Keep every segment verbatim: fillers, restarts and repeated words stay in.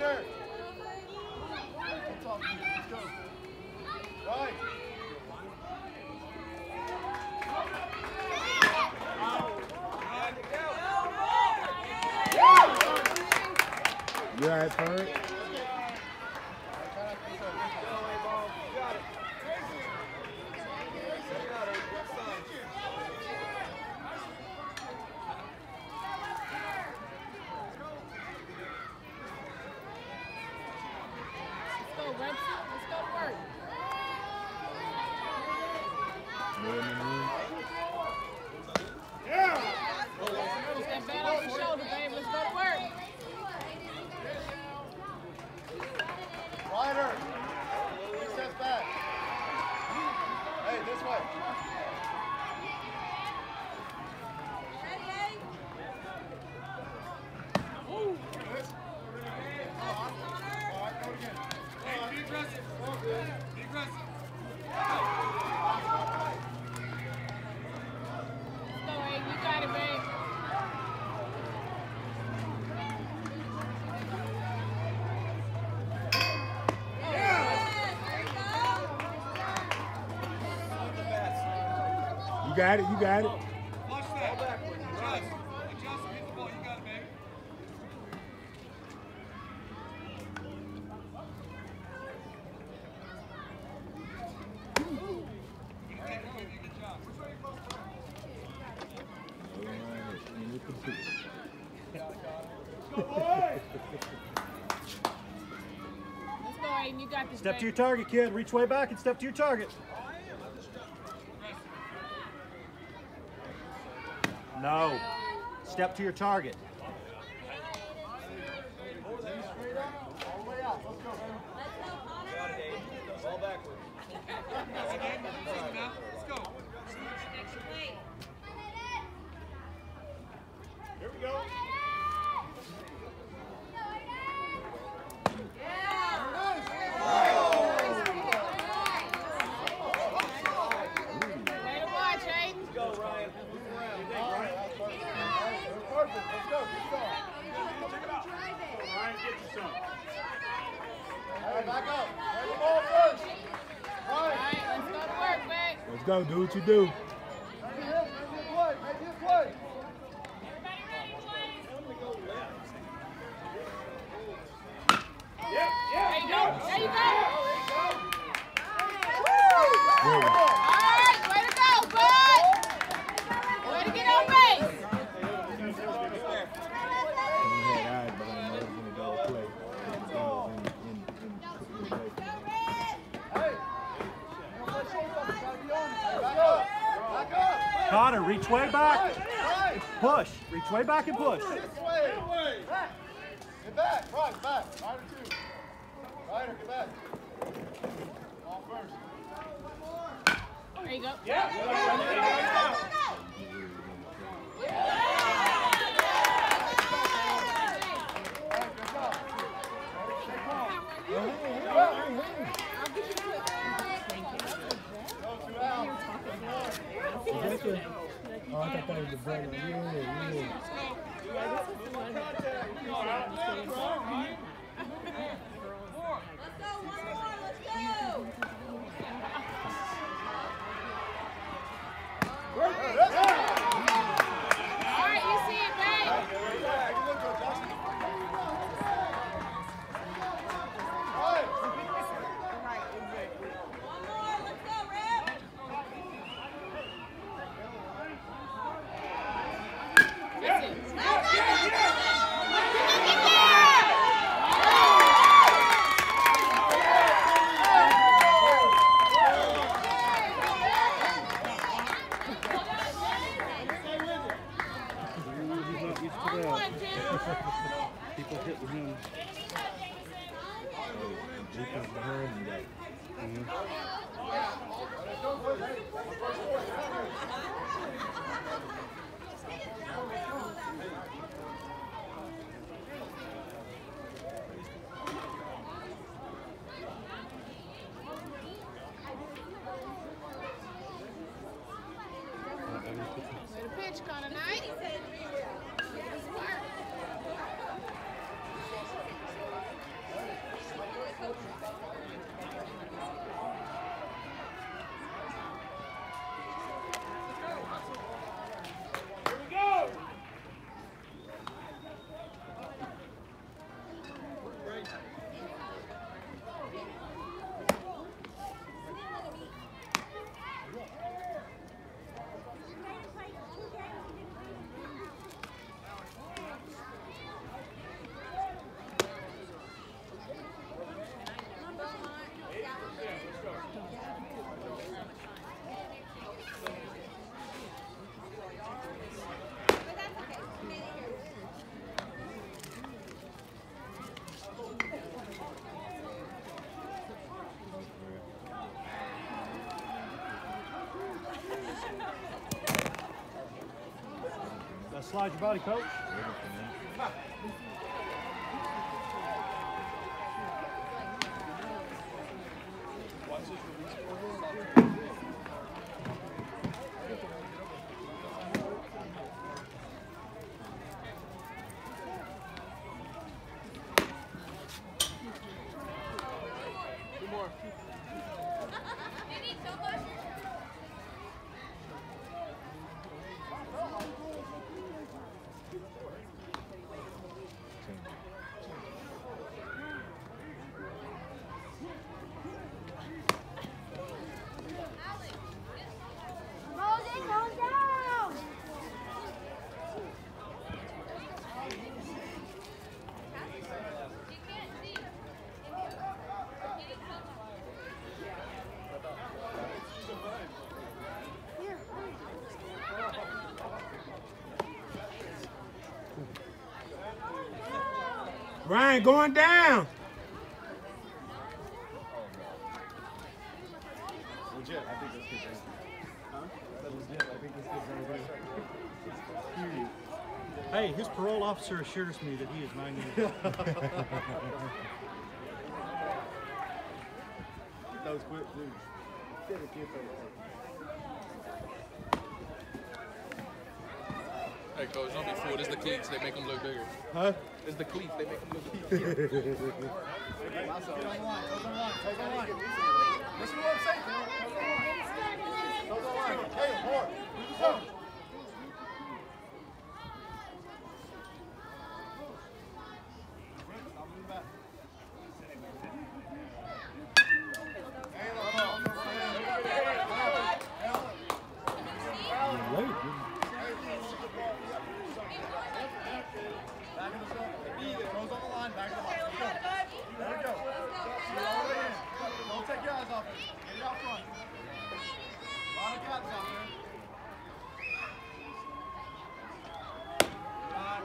Ryder. Let's go. Right. You guys heard? You got it, you got it. Flush that. Adjust. Adjust. Hit the ball. You got it, baby. Good job. Let's go, Aiden. You got this. Step baby. to your target, kid. Reach way back and step to your target. No. Step to your target. Ball backwards. Let's go. Here we go. Let's go, do what you do. There you go. There you go. Good. All right, way to go, bud. Way to get on base. He had eyes, but I know he's gonna go play. In, in, in, in, Connor, reach way back. Push. Reach way back and push. This way. Get back. Right, back. Ryder two. Ryder, get back. Ball first. There you go. Oh, I thought that was the brother. Yeah, yeah. People hit with him. Defense behind you, guys. Way to pitch, Connor Knight. slide your body, coach. Ryan going down. Legit, I think this kid's right. Huh? Legit, I think this kid's right here. Hey, his parole officer assures me that he is nine years old. That was quick, dude. Get it, get it. Hey, coach, don't be fooled. It's the cleats. They make them look bigger. Huh? It's the cleats. They make them look bigger. Get on the line. Goes on the line. Goes on the line. Listen to what I'm saying, Caleb. Goes on the line. Caleb, more. Move the zone. Stop moving back. Caleb, come on. Late. Back in the zone. Goes on the line. Back in the box. Let's go. There we go. See all the way in. Don't take your eyes off it. Get it out front. A lot of guys out there. Line.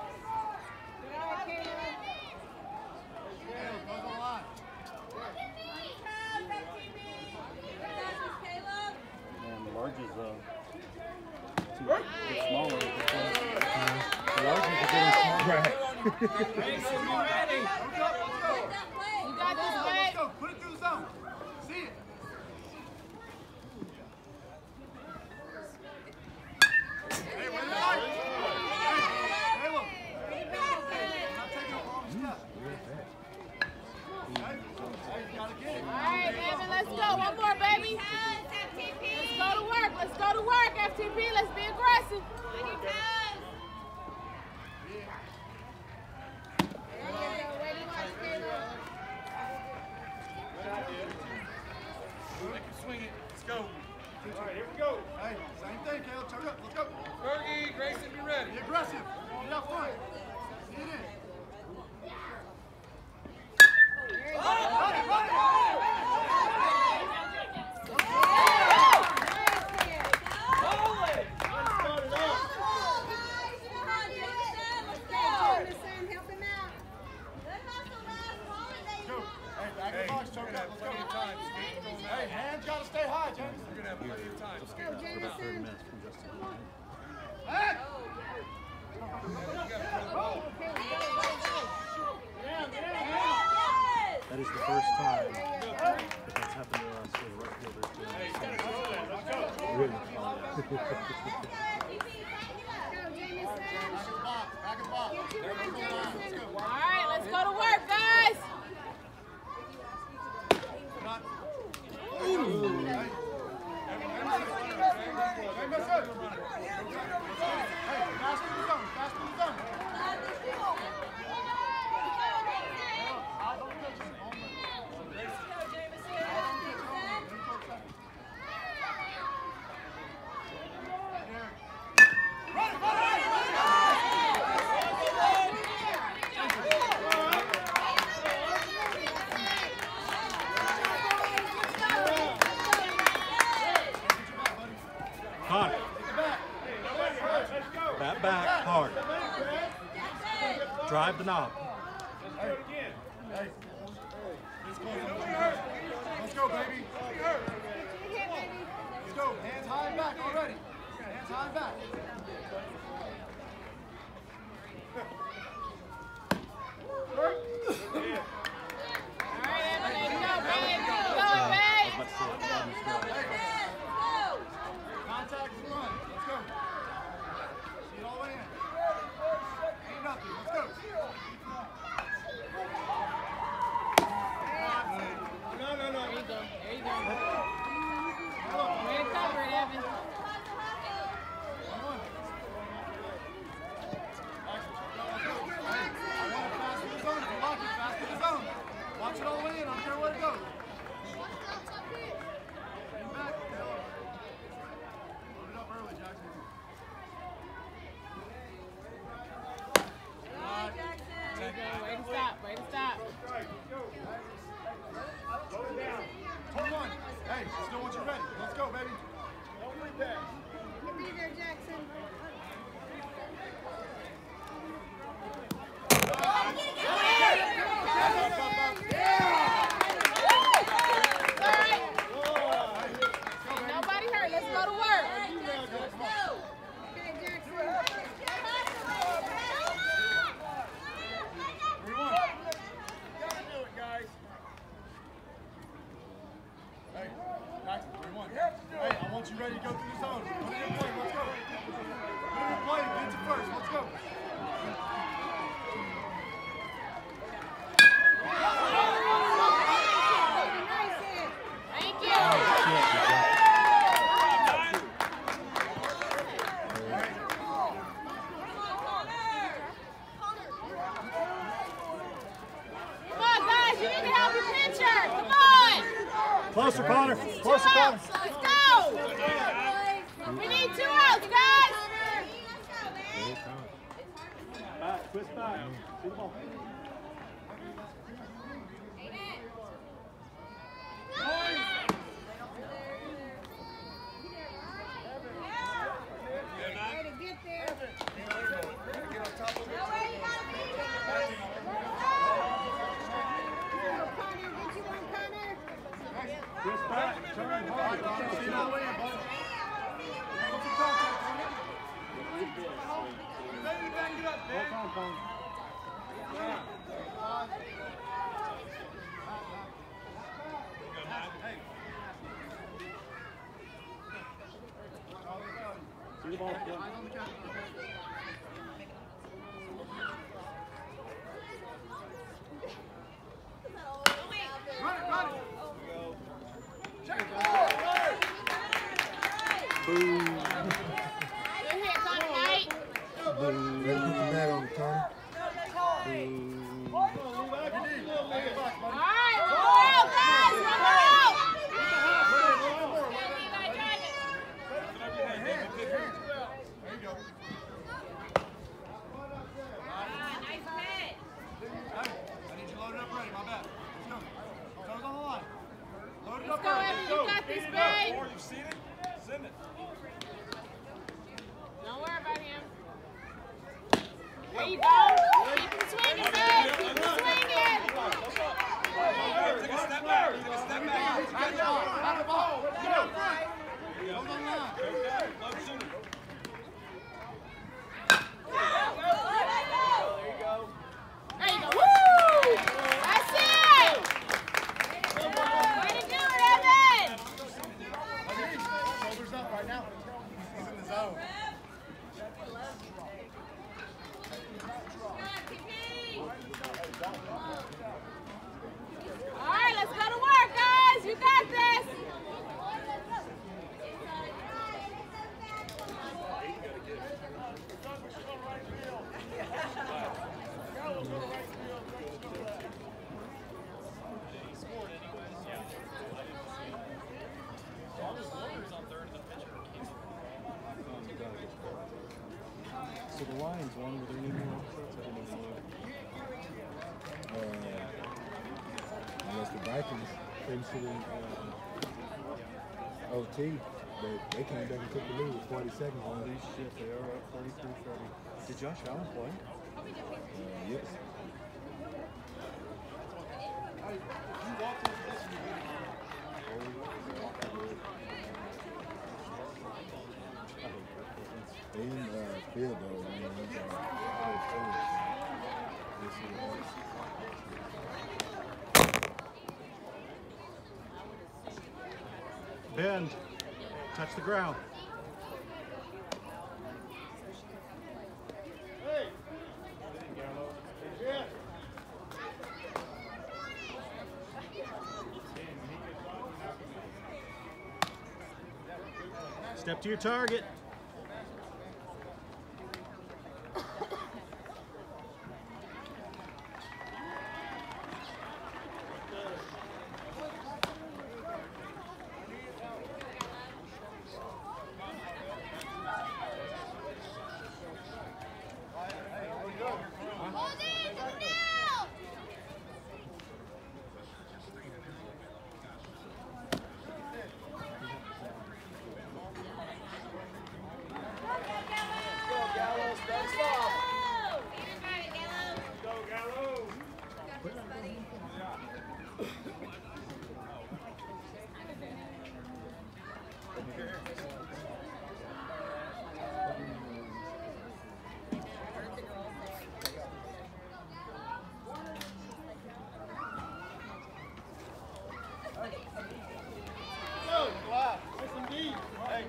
Caleb, goes on the line. Man, the large is uh, too bit smaller. The large is getting smaller. Right. Let's go. Let's go. You got this, Let's babe. go. Put it through the zone. See it. Hey, wait a minute. Hey, Caleb. Hey, I'm not taking a wrong step. Hey, hey, you gotta get it. All right, baby, let's go. One more, baby. Let's go to work. Let's go to work, F T P. Let's be aggressive. Make him swing it. Let's go. All right, here we go. Hey, same thing, Caleb. Turn up. Let's go. Fergie, Grayson, be ready. Be aggressive. Get out front. Get in. Run it, run it. Go. Hey, back in the box. Choke up. Let's go. Hey, hands gotta stay high, James. We're going to have plenty of time. For about thirty minutes from Justin. Hey! That is the first time that that's happened to us with right fielders doing really Back in the box. Back in the box. There we go. Let's go. All right, let's go to work, guys. Not. Hey. Hey, miss it. Hey, fast in the zone. Fast in the zone. hard. That back hard. Drive the knob. Hey. Hey. Let's go, baby. Let's go. Hands high and back already. Hands high and back. Colt, you ready to go through the zone? Put it in play, let's go. Put it in play, get it to first, let's go. Thank you. Come on, guys, you need to help your pitcher. Come on. Closer, Connor. Two Closer, Connor. outs. Let's go. We need two outs, guys. Back, twist back. See the ball. Twist back. Turn the ball. See that way, bud. What's the contact, Tony? You ready to bang it up, man? Hold on, Tony. See the ball. Run it, run it. Check it. Boom. Good hit, Tony Knight. Boom. Ready to put the bag on the Tony. Boom. All right, one more out, guys. One more out. There you go. Nice hit. Hey, I need you loaded up ready, my bad. Let's go. Toes on the line. Load it Let's up go, ready. Evan. You got this, babe. Or you've seen it, send it. Don't worry about him. There you go. Keep him swinging, babe. Keep him swinging. Take a step back, take a step back. Out the ball. Out the ball. Get up front. Toes on the line. Load sooner. There you go. Woo! That's it. Way to do it, Evan. Shoulders up right now. He's in the zone. All right, let's go to work, guys. You got this. So the Lions won with their new offsets. I didn't even know. Uh, unless the Vikings finished it in uh, O T, but they came back and took the lead with forty seconds on Holy it. shit, they are up thirty-three thirty. Did Josh Allen play? Uh, yes. They didn't uh, field goal, man. It was, uh, it was foolish. Yes, it was. Bend. Touch the ground. Step to your target. Hey,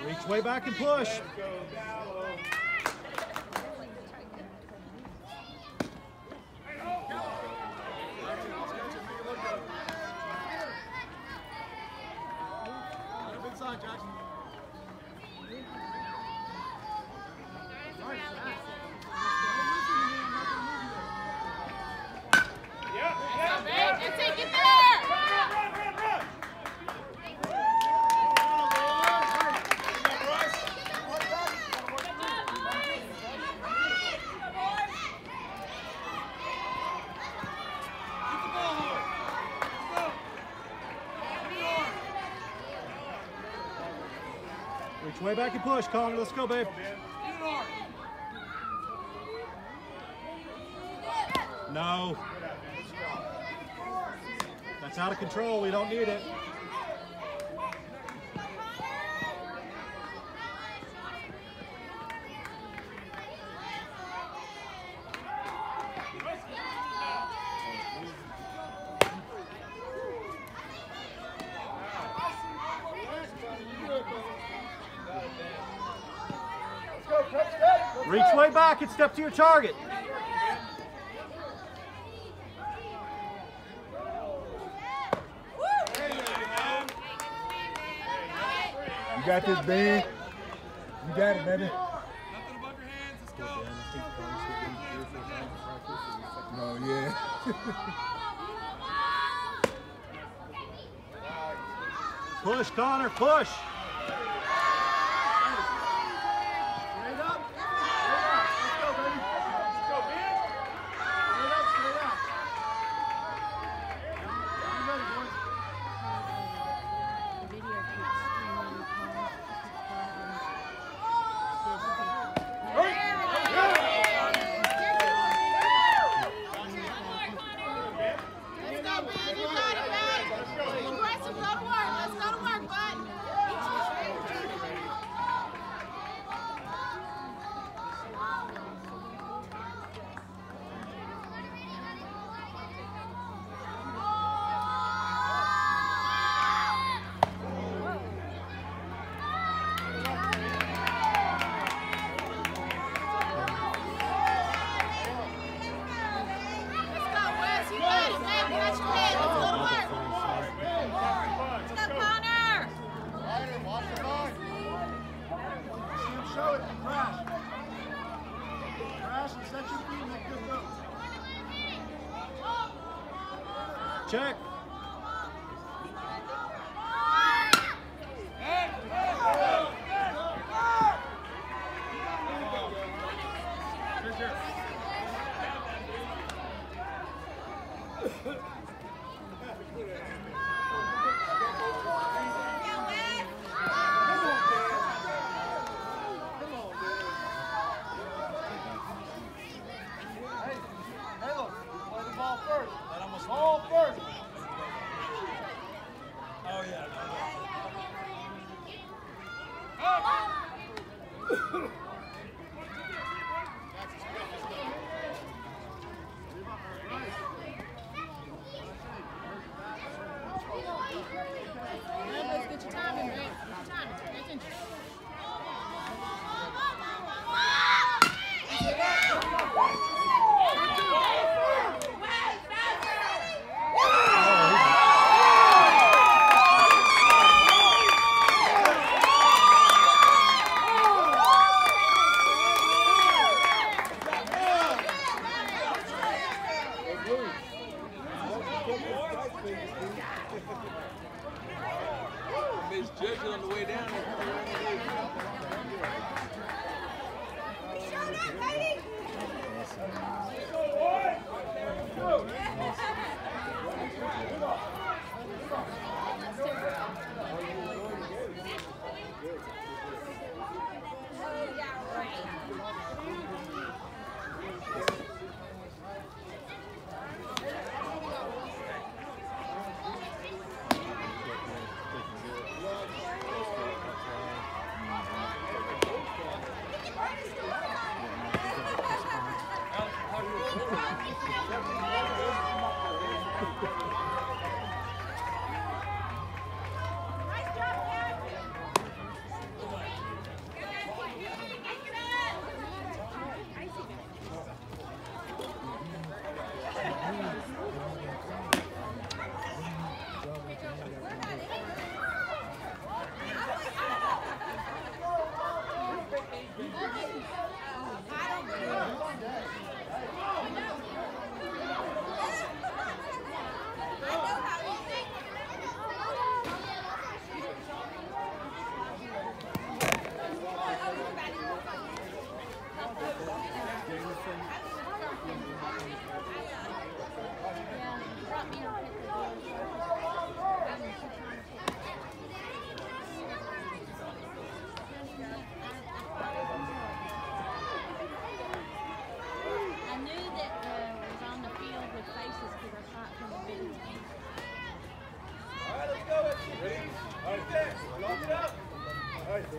Reach way back and push. Inside, Jackson. And take it there. Reach way back and push, Connor. Let's go, babe. No. That's out of control. We don't need it. Reach way back and step to your target. You got this, Ben. You got it, baby. Nothing above your hands. Let's go. No, yeah. Push, Connor, push. Show it. Crash. Crash and set your feet and make good go. Check.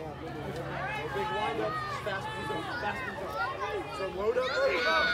big wind up, fast and go, fast and go. So load up, load up.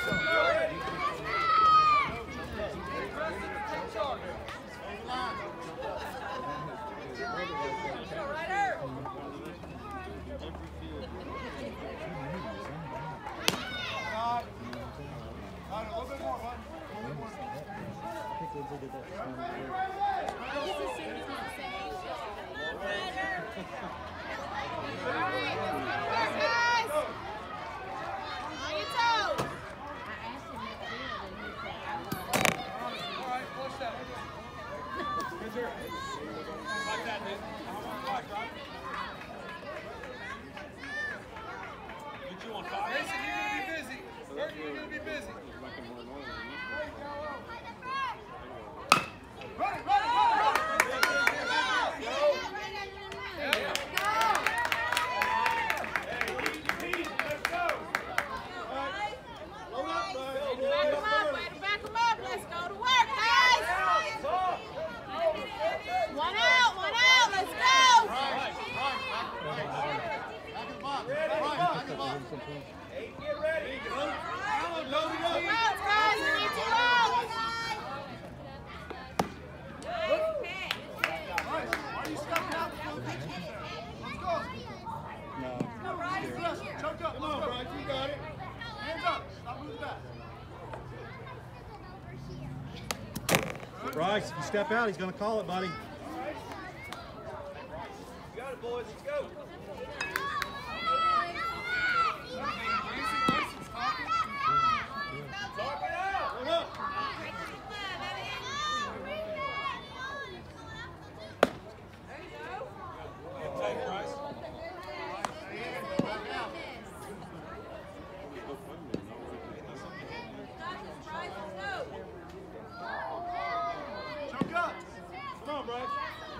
Bryce, if you step out, he's going to call it, buddy. You got it, boys. Let's go. Talk it out. Run up. Take Bryce. Come on, Bryce.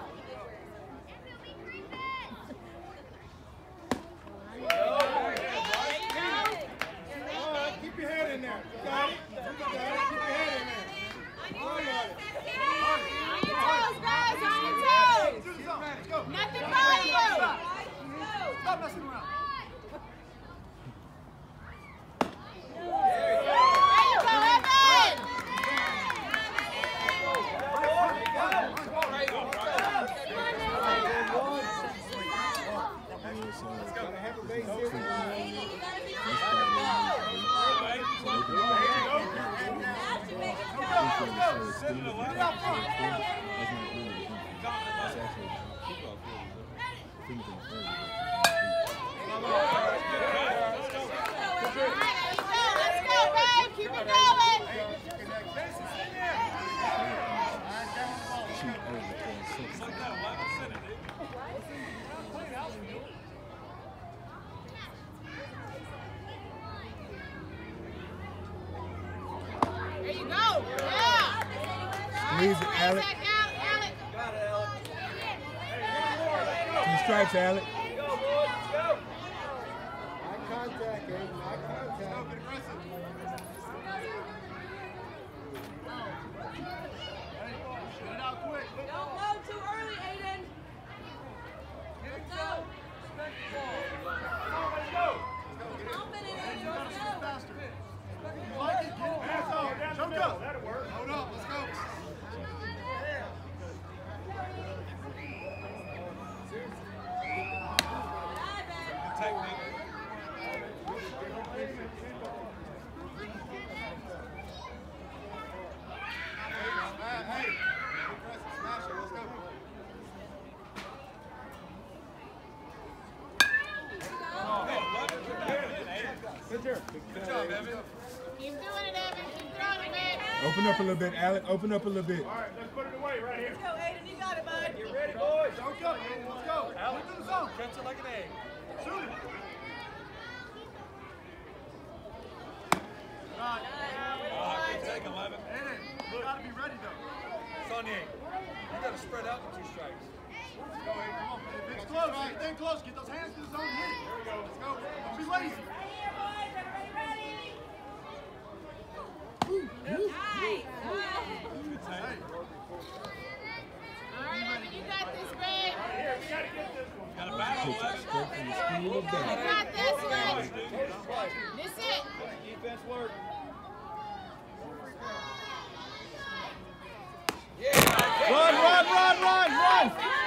All right, keep your head in there. You got it. You got it. Keep your head in there. Oh, you got it. On your toes, guys, on your toes. Do the zone. Let's go. Nothing by you. Stop messing around. There you go, Evan. Gotta have a base here. Let's go, babe. Keep it going. There you go. Yeah. Squeeze it, Alec. Alec. Got it, Alex. Two strikes, Alec. Go, boys. Let's go. Eye contact, Aiden. Eye contact. Get it out quick. Don't load too early, Aiden. Let's go. Let's go. Confident, You Aiden. gotta Let's shoot go. faster. You like it? Get it. Pass out. Choke up. That'll work. Hold up. Let's go. Technique. Hey, smash it. Let's go. Good job, Evan. Keep doing it, Evan. Keep throwing it, man. Open up a little bit, Alec. Open up a little bit. All right, let's put it away right here. Let's go, Aiden. You got it, bud. Get ready, boys. Choke up, Aiden. Let's go. Alex, Look to the zone. stretch it like an egg. Shoot it. Right. Oh, I can take eleven. Aiden, you gotta be ready though. Sonny, you got to spread out the two strikes. Let's go, Aiden. Come on. If it's close, get that close. Get those hands to the zone. Hit it. There we go. Let's go. Don't be lazy. Nice. Hey. All right, Evan, you got this, babe. Got a battle, eleven. You got this one. This it. Defense work. Run, run, run, run, run!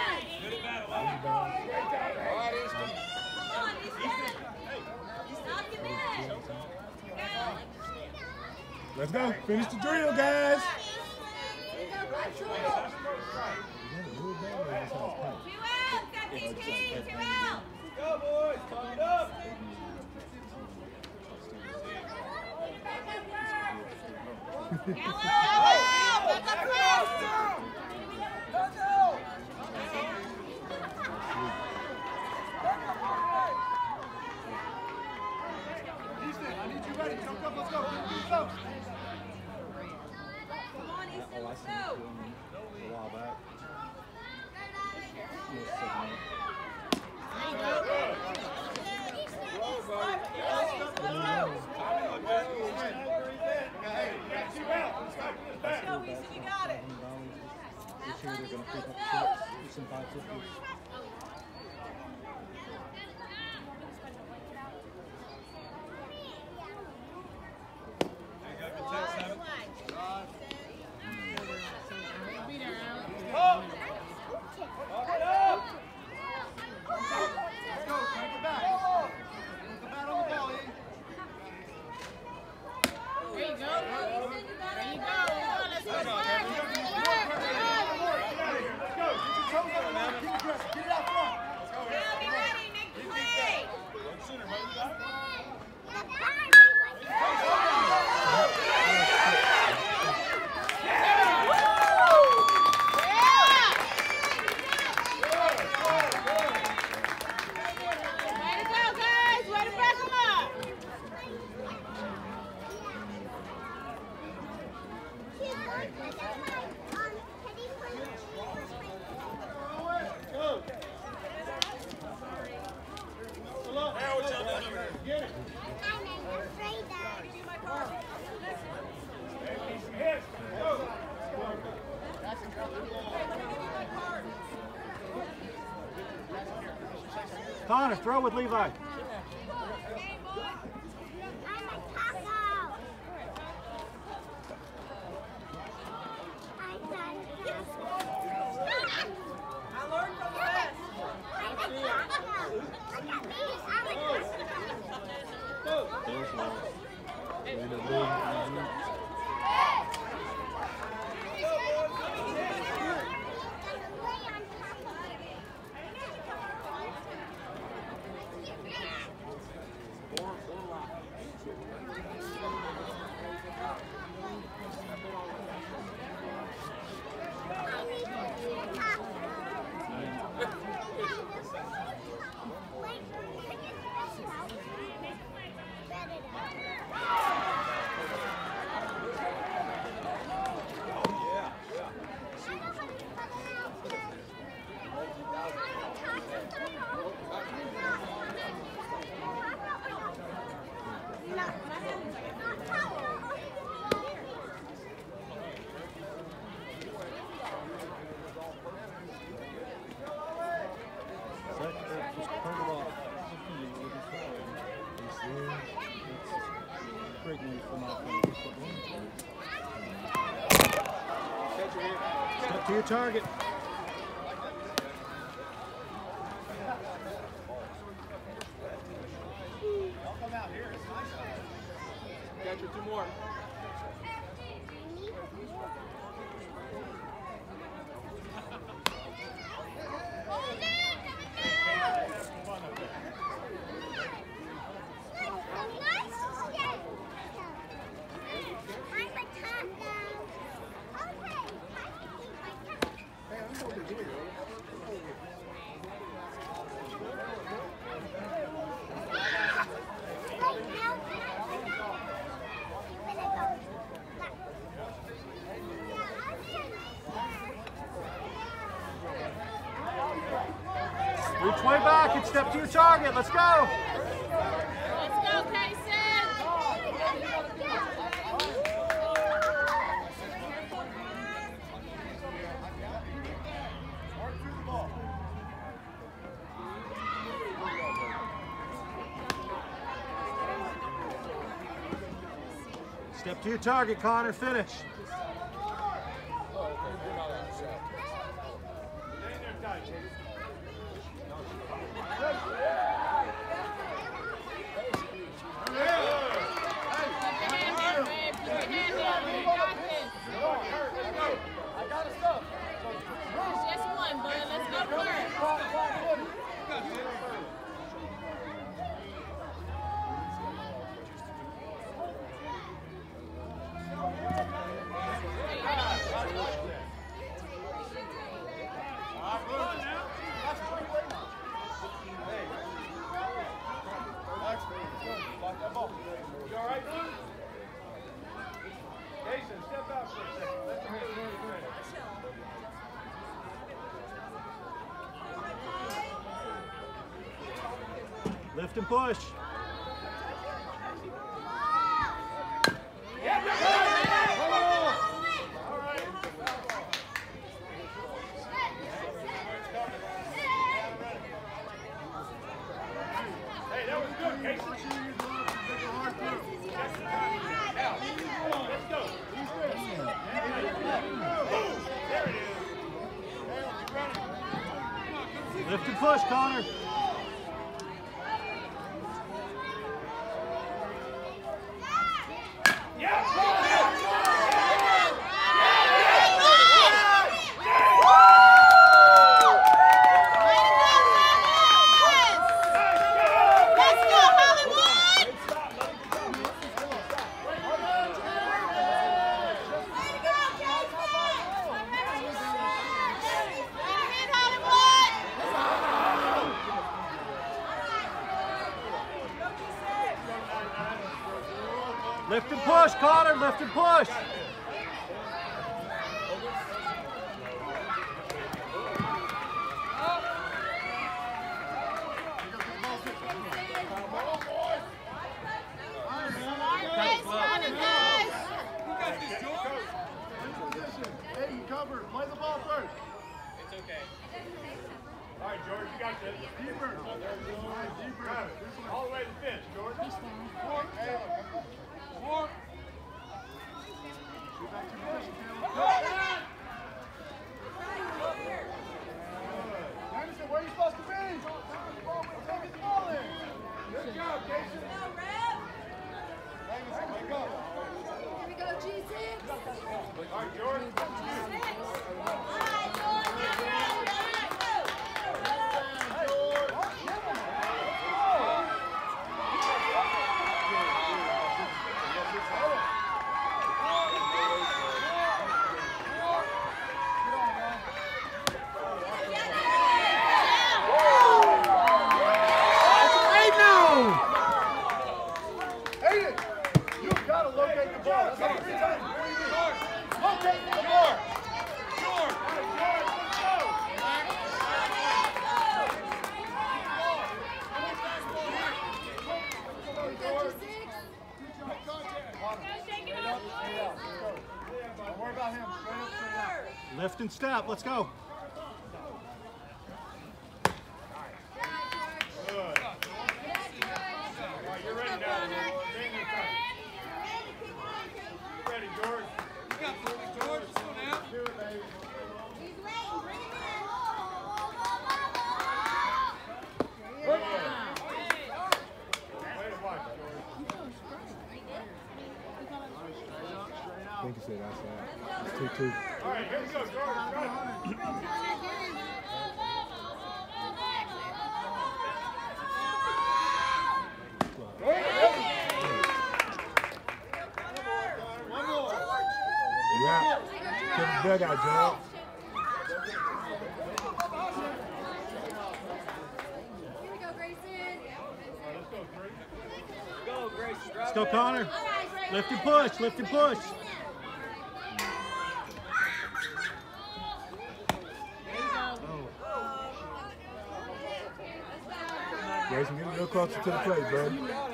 Let's go. Finish the drill, guys. Two out, seventeen, two out. Go, boys. Turn it up. Houston, I need you ready. Jump up. Let's go. Let's go. Come on, Easton, Oh, I let's seen him go. filming a while back. He was segment. Hey, you got two out. Let's go. Let's go, Easton, you got it. This year they're going to pick up six, do some five fifties. Let's go. Crank it back. Put the bat on the ball, Ian. There you go. There you go. Let's go. Let's go. Let's go. Get your toes on the line. Keep it aggressive. Get it out front. Let's go. Now be ready, make the play. Way to go, guys. Way to back them up. Connor, throw with Levi. I learned from the best. There's one. Way to move. Step to your target. Come out here. It's nice out here. Catcher, two more. Reach way back and step to your target. Let's go. Let's go, Casey. Mark through the ball. Step to your target, Connor. Finish. Lift and push. Hey, that was good, Casey. Let's go. There it is. Lift and push, Connor. Lift and push, Connor. Lift and push. Hey, you cover. Play the ball first. It's okay. All right, George, you got this. Deeper. All right, deeper. All the way to the fence, George. Hey, Four. shoot back to your position, Taylor. Anderson, where are you supposed to be? Let's go get the ball in. Good job, Jason. Anderson, wake up. Here we go, G six. All right, George. G six. All right, George. Get ready. Aiden, you've got to locate the ball. That's like three times before you do. Locate the ball. George. Don't worry about him. Straight up, straight out. Lift and step. Let's go. Good. All right, you're ready now. Stay in your time. You ready, George? You got forty, George. Slow down. Do it, baby. He's waiting. Bring him Way to watch, George. I think he said outside. It's two two. All right, here we go, George. Run. One more. You out. Take the dugout, George. Here we go, Grayson. Let's go, three. Let's go, Connor. All right, Grayson. Lift and push. Lift and push. Grayson, get a little closer to the plate, bud.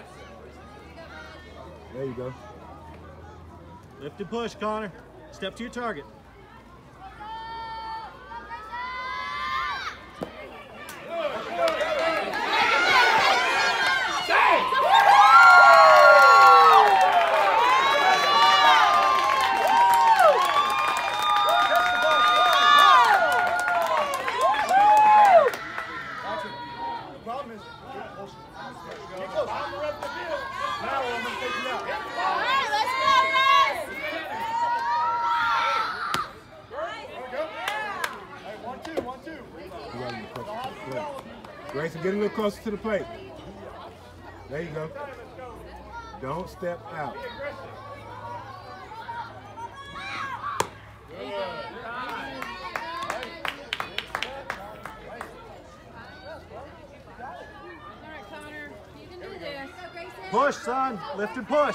There you go. Lift and push, Connor. Step to your target. Stay! Get close. Now I'm going to take you out. All right, let's go, guys. There we go. Hey, one, two, one, two. You gotta get closer to the plate. Grayson, get a little closer to the plate. There you go. Don't step out. Push, son. Lift and push.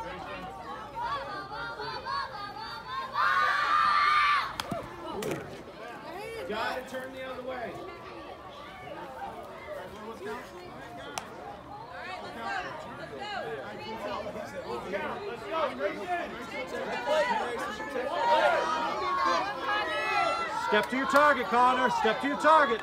Got to turn the other way. Step to your target, Connor. Step to your target.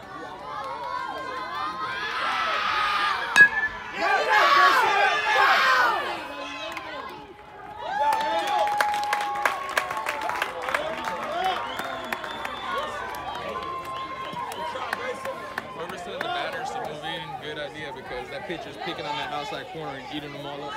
Because that pitcher's picking on that outside corner and eating them all up.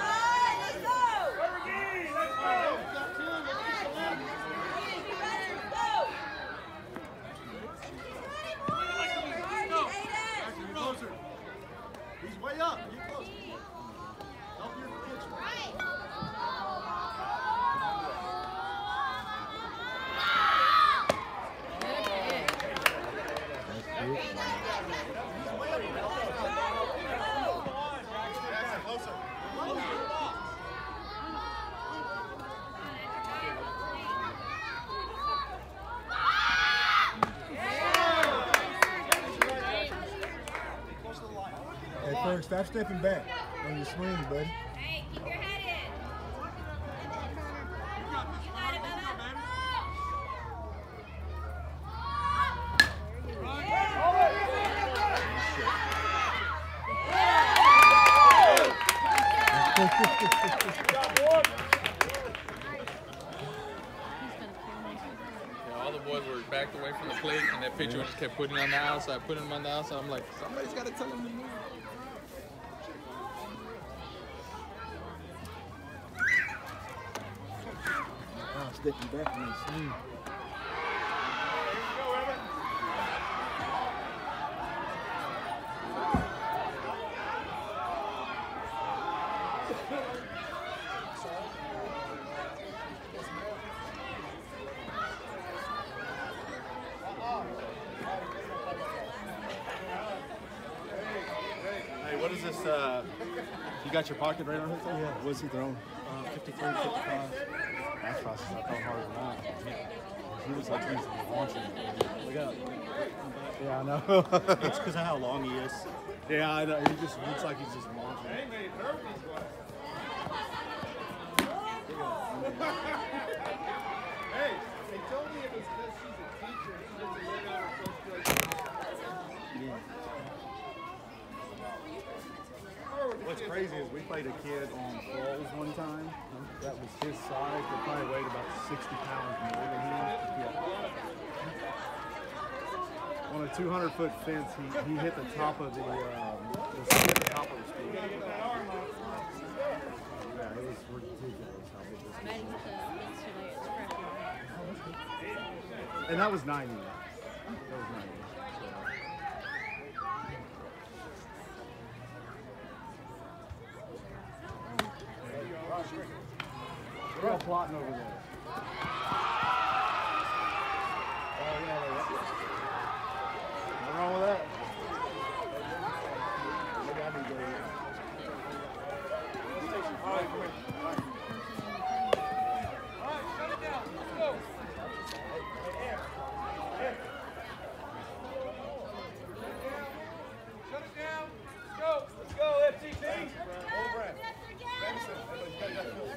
He's way up. Get close. Help your pitcher. Hey, Ferg, stop stepping back on your swing, buddy. Hey, keep your head in. You got it, Bubba. Yeah, all the boys were backed away from the plate, and that pitcher just kept putting it on the outside, putting him on the outside. I'm like, somebody's got to tell him to move. Oh, stepping back on your swing. Hey, what is this? Uh, you got your pocket right on it? Yeah, what's he throwing? Uh, fifty-three, fifty-five. That's fast. I thought harder than that. He was like he's launching. Look out. Yeah, I know. It's because of how long he is. Yeah, I know. He just looks like he's just launching. Hey, they told me it was because she's a teacher. She doesn't live out her first grade. What's crazy is we played a kid on balls one time that was his size, but probably weighed about sixty pounds more than him. Yeah. On a two hundred foot fence, he, he hit the top of the, um, the, hit the top of the speed. Yeah, it was ridiculous how big this was. And that was ninety. That was ninety. We're all plotting over there. Oh, yeah, yeah. Nothing wrong with that. Maybe I need to go there. All right, shut it down. Let's go. Shut it down. Let's go. Let's go, F T P. Hold breath. Benson, everybody's got to get filled.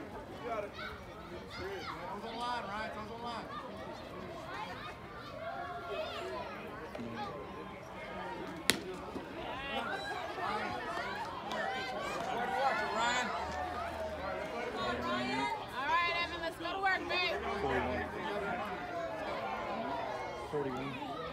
Toes on the line, Ryan. Toes on the line. Ryan. All right, Evan, let's go to work, babe. forty-one. forty-one.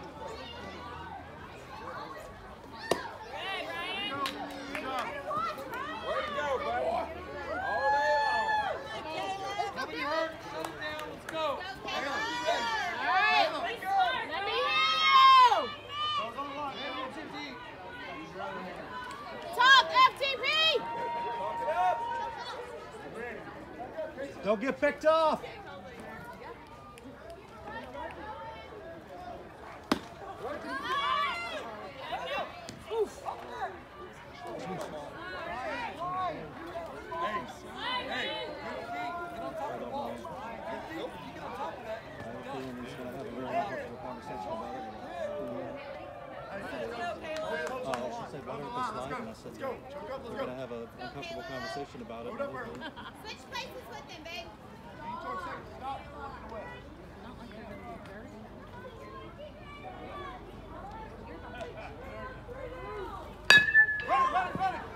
Don't get picked off. Let's go. Choke up, let's We're go. gonna have a uncomfortable conversation about it. Hold up, Earl. Switch places with him, babe. Towards second. Stop. Away. Run it, run it, run it.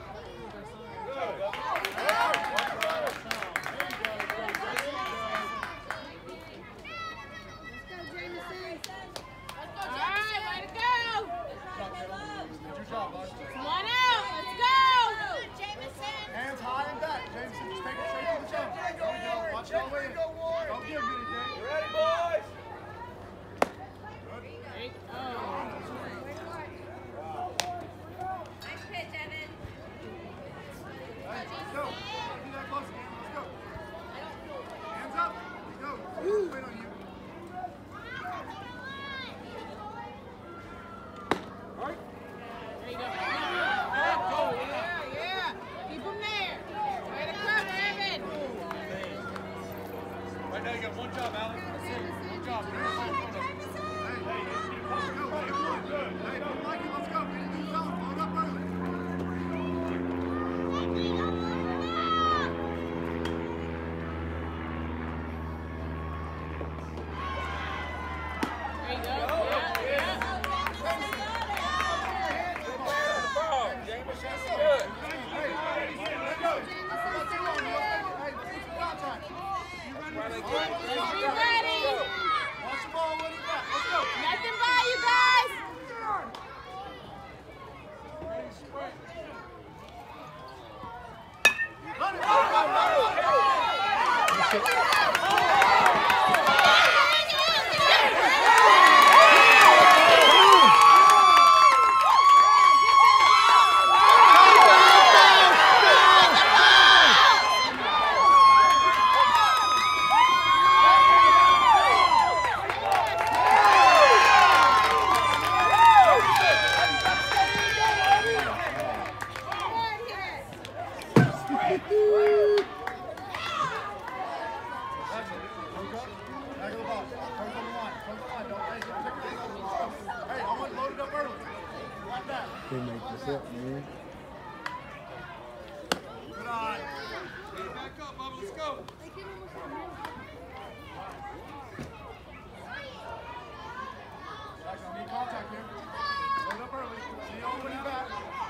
Hands high and back. Jameson, just take it straight to the jump. There you go. Watch it all the way in. Don't give me anything. You ready, boys? Nice pitch, Evan. Let's go. Be that close again. Let's go. Hands up. Let's go. Wait on you. There you go. Oh, yeah, yeah. Keep him there. Way to cover, Evan. Right now you got one job, Alex. That's it. One job. Hey, hey, let's go. Hey, come on. Hey, if you like it, let's go. Get into the zone. Load up early. There you go. Yeah, yeah. Let's be ready. Watch the ball when he's back. Let's go. Nothing by you guys. Run it, run it, run it, run it. Back of the box. Toes on the line. Toes on the line. Don't hey, don't take your hands off. Let's go. Hey, I want to load it up early. Like that. They make this up, man. Good eye. Back up, Bubba. Let's go. Jackson, I need contact here. Load up early. See you all when you're back.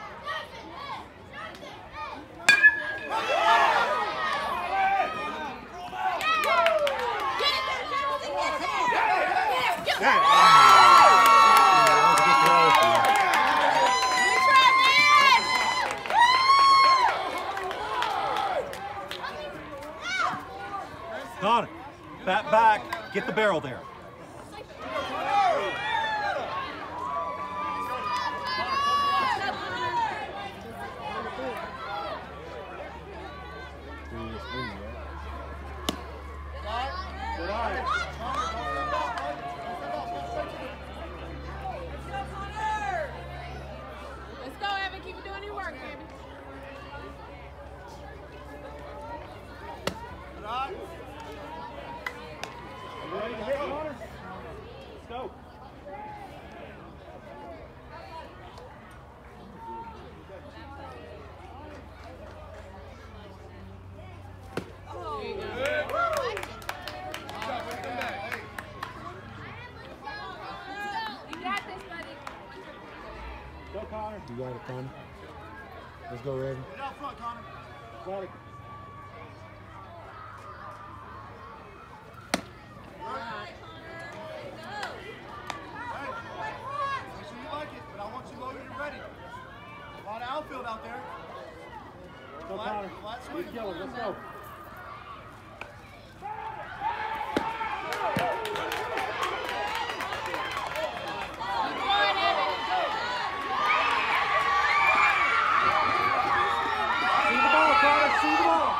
Connor, bat back, get the barrel there. Good eye. Connor, don't step off, bud. Don't step off. Go straight to the Let's go, Evan. Keep doing your work, baby. good eye. You ready to hit, Connor? Let's go. There You got it, Connor. Let's go, Evan. Get out front, Connor. Got it. Outfield out there. Go, Flat, Connor. flat swing. Keep killing. Let's go. See the ball, Connor. See the ball.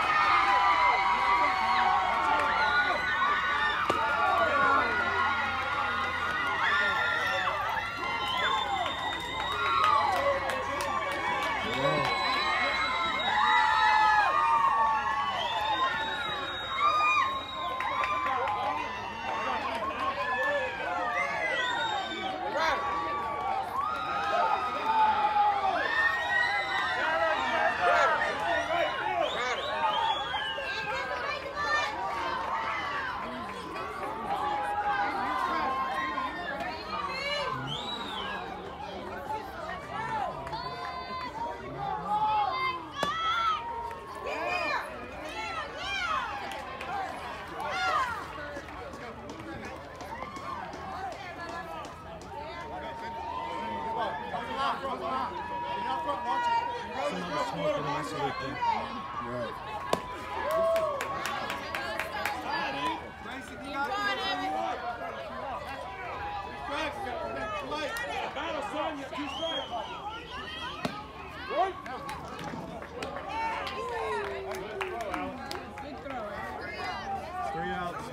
Three outs.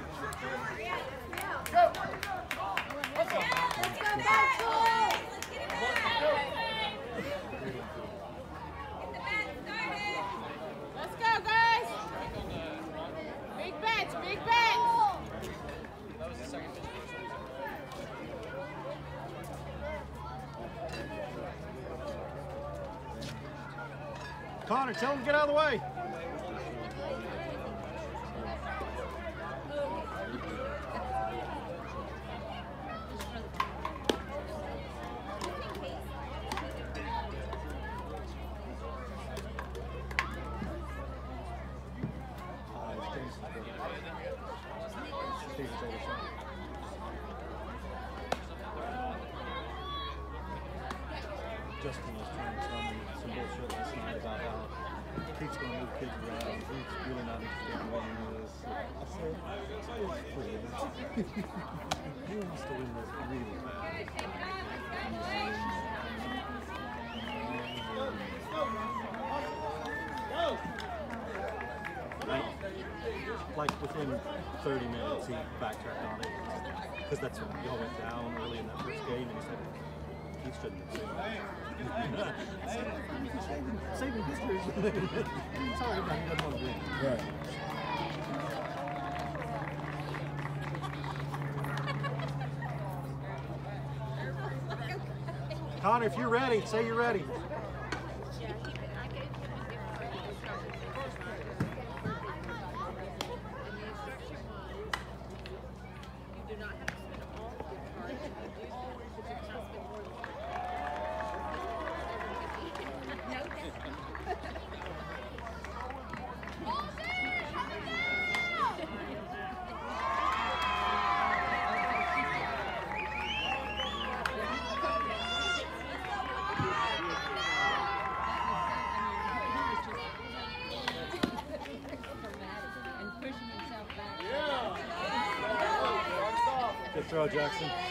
Let's go, guys. Big bets, big bets. That was the second pitch. Connor, tell him to get out of the way. Justin was trying to tell me some bullshit last night about how Pete's going to move kids around. He's really not interested in winning this. I said, please. He wants to win this really bad. Right? Like within thirty minutes, he backtracked on it. Because that's when y'all went down early in that first game, and he said, Keith shouldn't have said that. Saving history. Sorry, but he doesn't want to do it. Right. Connor, if you're ready, say you're ready. Good throw, Jackson. All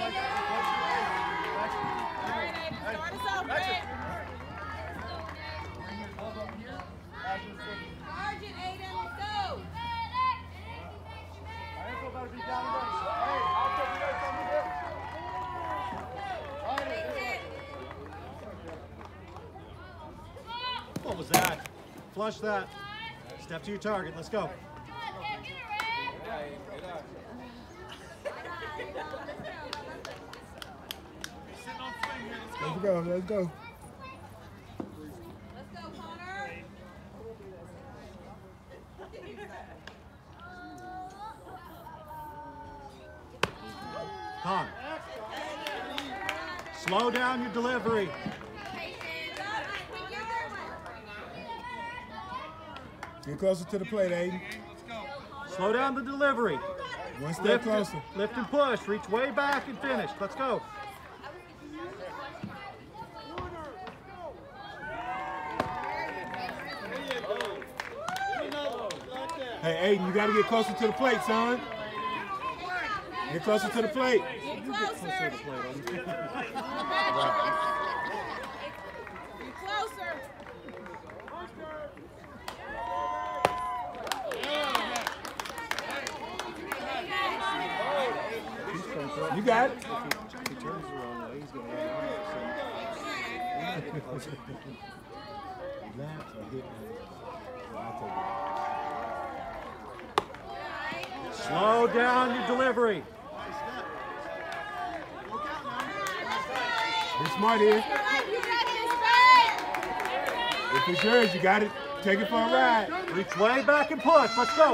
right, Aiden, start us off, man. Sergeant Aiden, let's go. I feel better be down and running. Hey, I'll take you guys something here. What was that? Flush that. Step to your target. Let's go. Let's go, let's go. Let's go, Connor. Con. Slow down your delivery. Patient. Get closer to the plate, Aiden. Slow down the delivery. One step Lift, closer. lift and push. Reach way back and finish. Let's go. Hey, Aiden, you got to get closer to the plate, son. Get closer to the plate. Get closer. Get closer. You got it. If he, if he turns the wrong way, he's going to run out. So. Laps or hit me. Slow down your delivery. Be smart here. If it's yours, you got it. Take it for a ride. Reach way back and push. Let's go.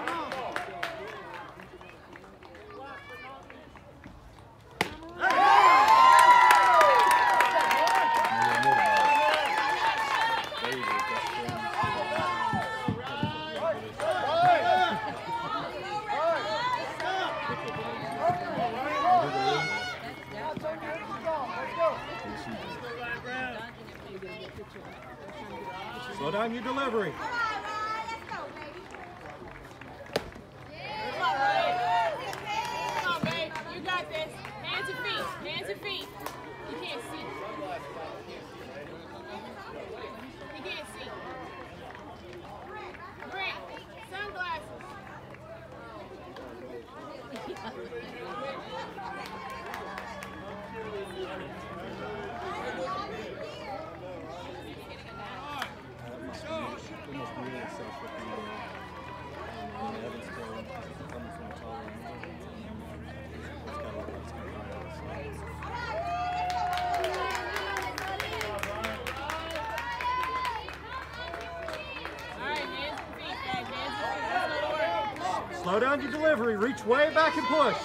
Slow down your delivery. Come on, babe. You got this. Hands and feet. Hands and feet. You can't see. You can't see. Great. Sunglasses. Slow down your delivery. Reach way back and push.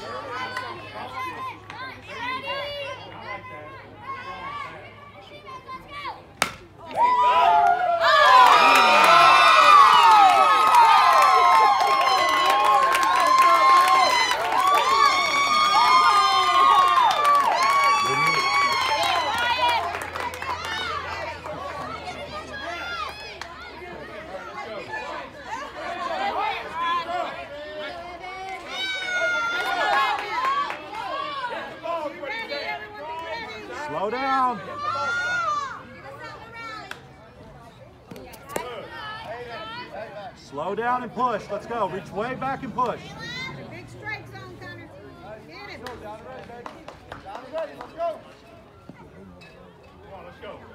Slow down. Slow down and push. Let's go. Reach way back and push. Big strike zone, Connor. Get him. Johnny ready, let's go. Come on, let's go.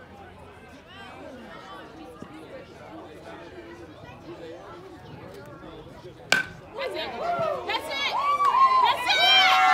That's it. That's it. That's it.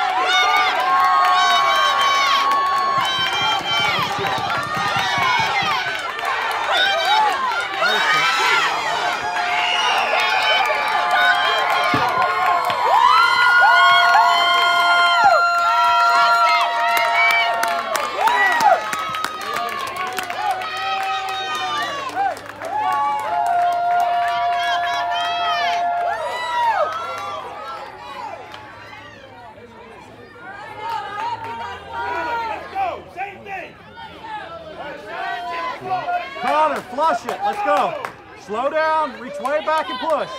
Connor, flush it. Let's go. Slow down. Reach way back and push.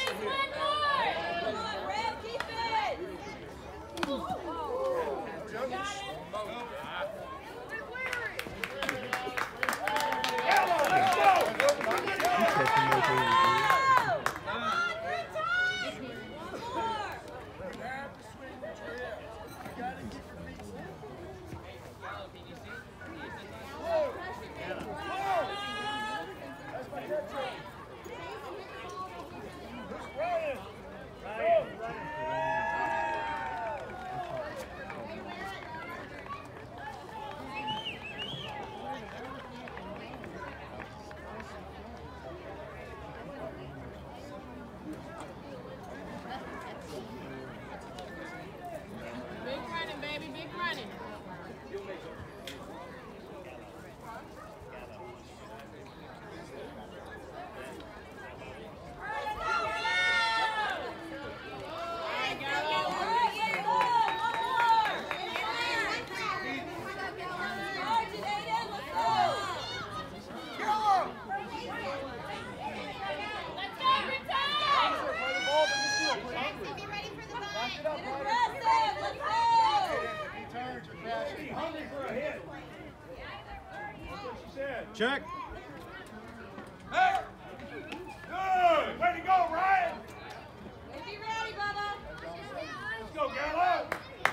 Check. Hey! Good! Way to go, Ryan! Be ready, Bubba. Let's go, Gallo!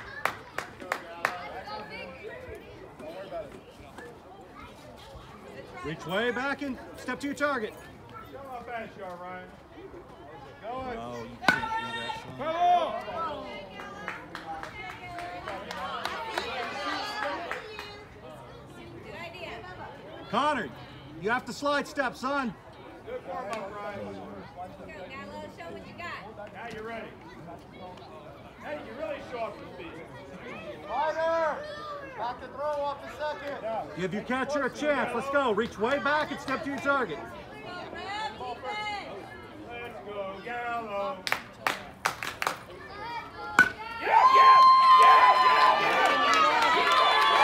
Reach way back and step to your target. Show how fast you are, Ryan. Go No, on. you can't do that, son. Come on! Good idea. Connor, you have to slide step, son. Good warm up, Ryan. Go, Gallo. Show what you got. Now you're ready. Now you can really show off your speed. Ryder! Back to throw off the second. Now, Give your catcher a chance. Let's go. Reach way back and step to your target. let's go, Gallo. Yeah, yeah! Yeah, yeah, yeah!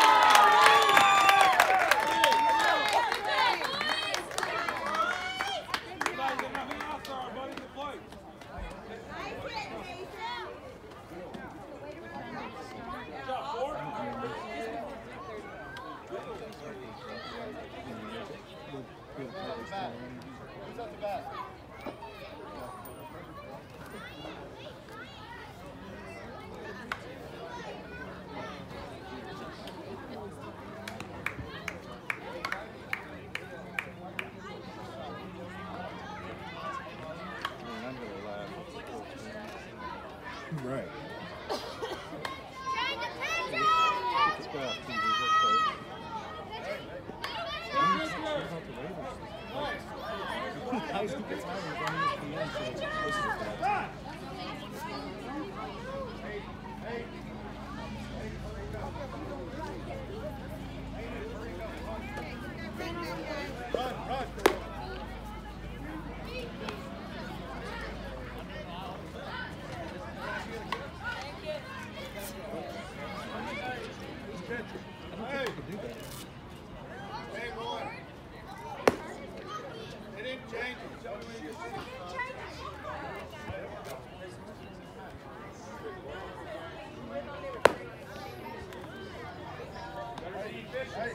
Who's at the bat? Right. Let's go. T V, let's go. Guys who get tired of running at the end, so it's close to that. Run, run. Hey! Hey, one. They didn't change it. Hey.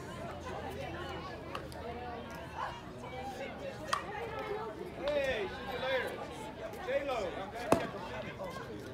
Hey, see you later. J-Lo, I'm glad you kept the city.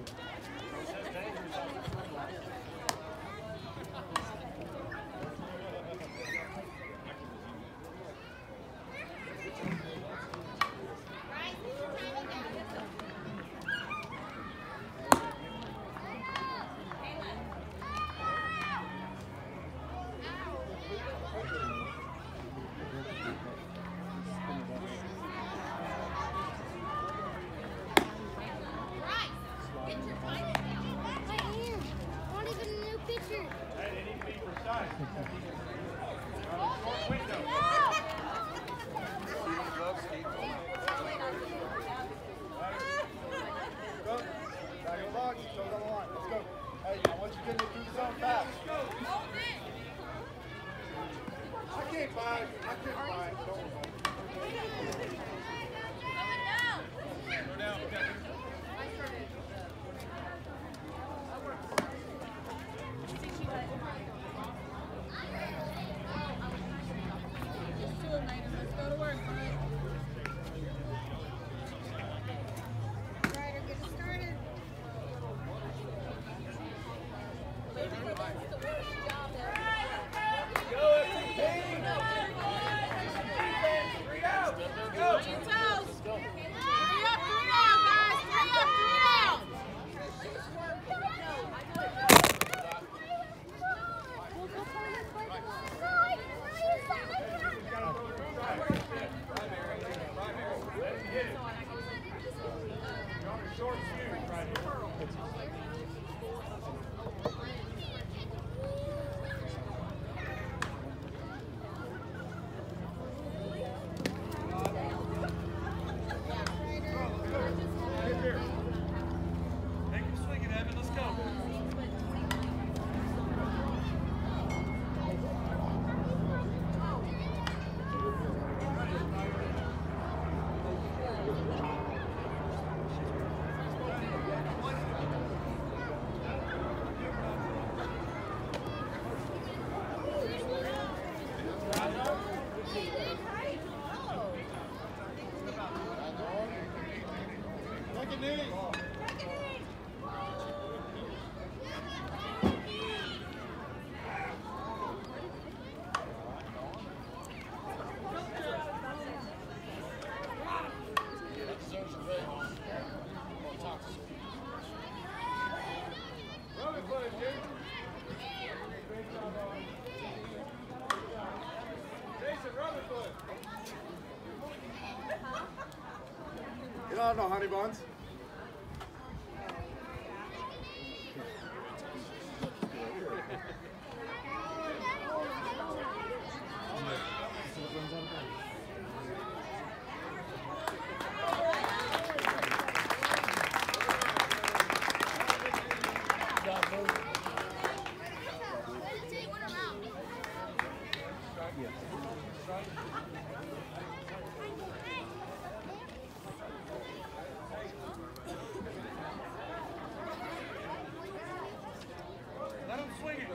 Hey, they need to be precise. You're on a short window. Go. Back in the box. Goes on the line. Let's go. Hey, I want you getting it through the zone fast. I can't find. I can't find. Don't worry. Go down, catcher. Let's go to work, bud. Ryder, get it started. Go, F T P! Three out! Go! Three toes. Three up, three out, guys. Three up, three out. You're on a short fuse right here. Second knee. You don't have no honey buns? Let him swing it.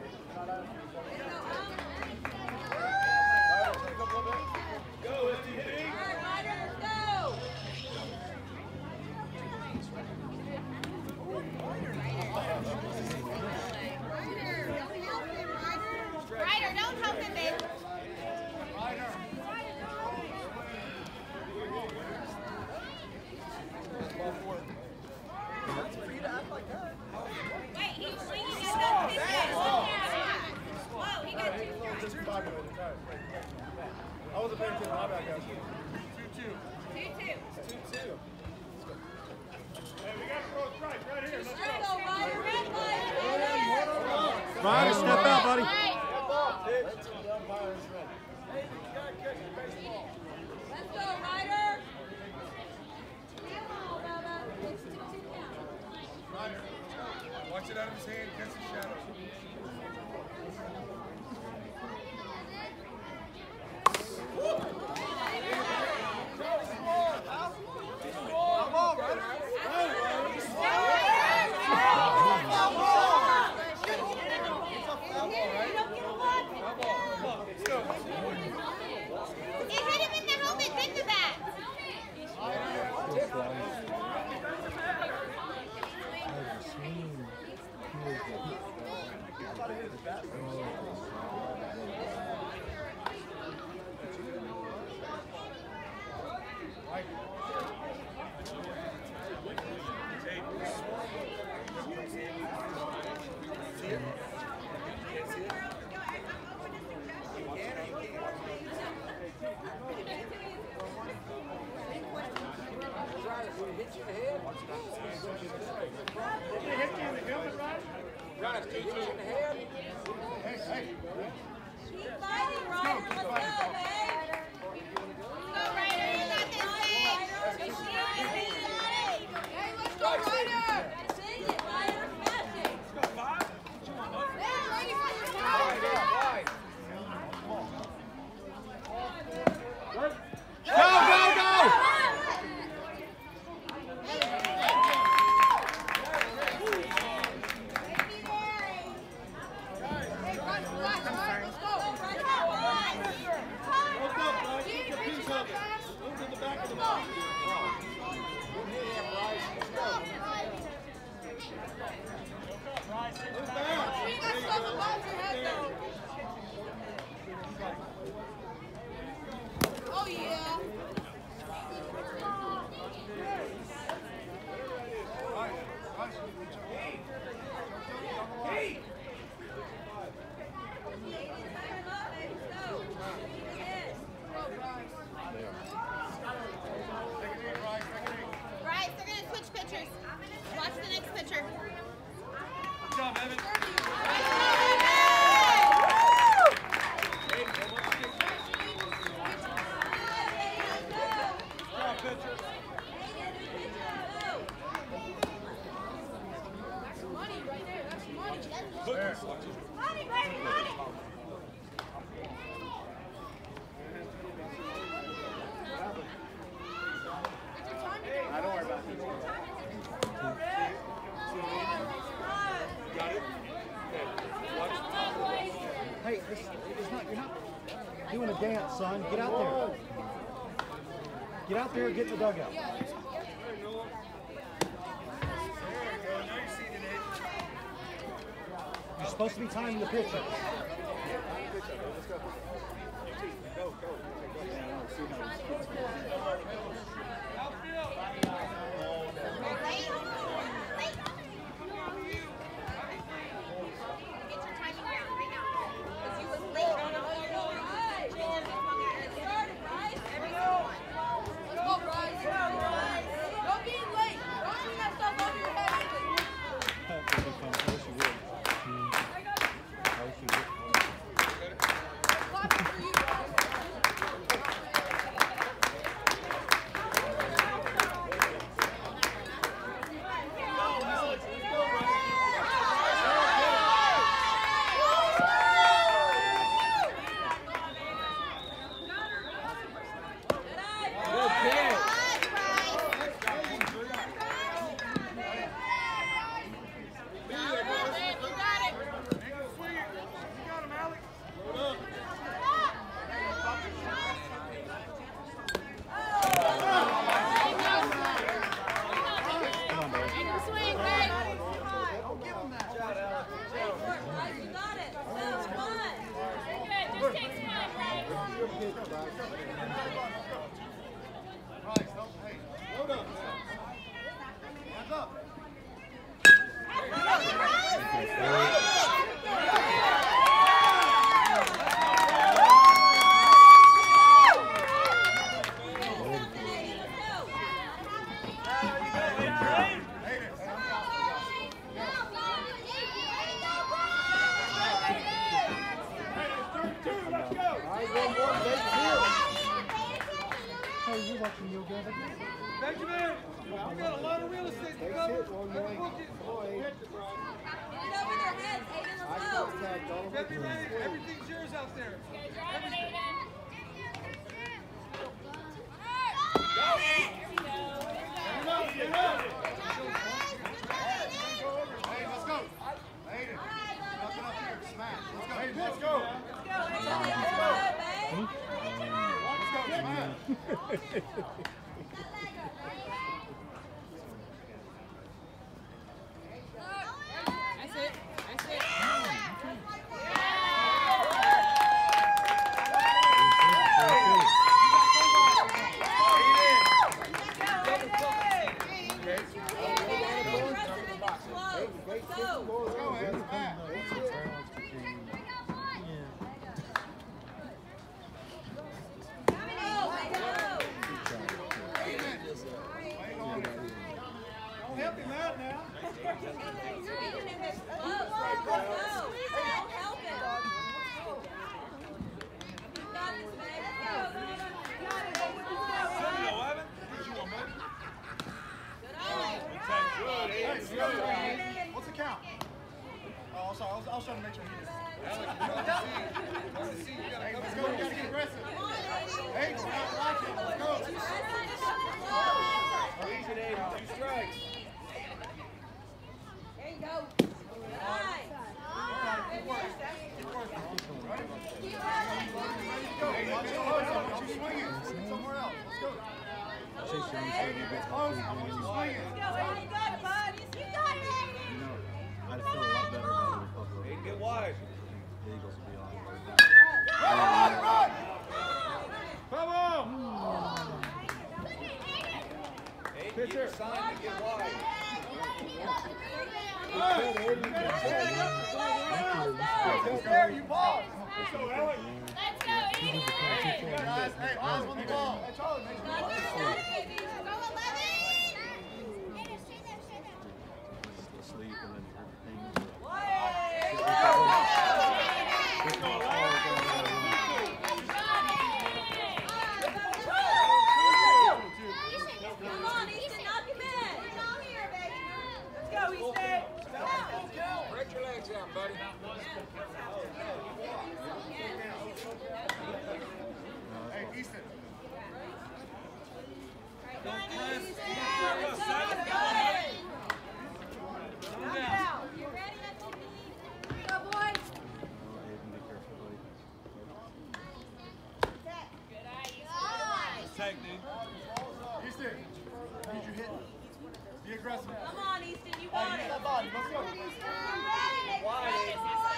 Go, S T P. Riders, go! Ryder, don't help him, babe. Wait, he's swinging at the pitch. Whoa, he got two strikes. I wasn't paying attention. My bad, guys. two two. Two, two. two two. Hey, we got to throw a strike right here. Let's Let's go. go, Ryder, red light, Ryder! Ryder, step out, buddy. Right. Let's go, Ryder! Come on, Bubba. It's two two now. Watch it out of his hand. Catch the shadow. It hit him in the helmet. Think of that. Keep fighting, Ryder. Let's go, babe. Go, Ryder. You got this, babe. Hey, let's go, Ryder. Sing it, Ryder. Smash it. Hey, ready for your time. Go, go, go! Hey, run, relax, all right? Let's go. Gene, reach it up fast. Let's go. Swing that stuff above your head, though. Oh, yeah. Right, they're going to switch pitchers. Watch the next pitcher. Good job, Evan. That's money right there. That's money. Money, baby, money! I don't worry about it. Got it? Hey, this, it's not, you're not doing a dance, son. Get out there. Get out there and get in the dugout. supposed to be timing the pitcher. Benjamin, we got a lot of real estate to cover. Let's book it. Get over their heads, Aiden, let's go. February, everything's yours out there. Everything. Hey, let's go. Aiden, nothing up here. Smash. Let's go. Hey, let's go. Let's go, Aiden. Let's go, babe. Let's go, smash. What's the count? Oh, sorry. I was, I was trying to make sure he did. Hey, let's go. We gotta get aggressive. Hey, we're not watching. Let's go. Easy, Aiden. Two strikes. There you go. Nice. Keep working. Keep working. Ready? Go. Watch your hose on. Don't swing it. Swing it somewhere else. Let's go. Hey, it's close. I want you swinging. Let's go, Aiden. You got it, bud. You got it, Aiden. You know, I'd feel a lot better about it if Aiden, get wide. the Eagles would be on. Run, run, run. Come on. Pitcher. Sign to get wide. There, you pause. Let's go, Alex. Let's go, Edie. Guys, hey, eyes on the ball. Hey, Charlie, make sure you watch the ball. Sleep and then everything. Come on, Easton, knock him in. Let's go, Easton. Spread your legs out, buddy. Hey, Easton. Don't press. You ready? Go, boys. Aiden, be careful, buddy. Tag, dude. Easton, need you hit. Be aggressive. Come on, Easton, you Hey, got use it. that body. Let's go. Wide, Aiden.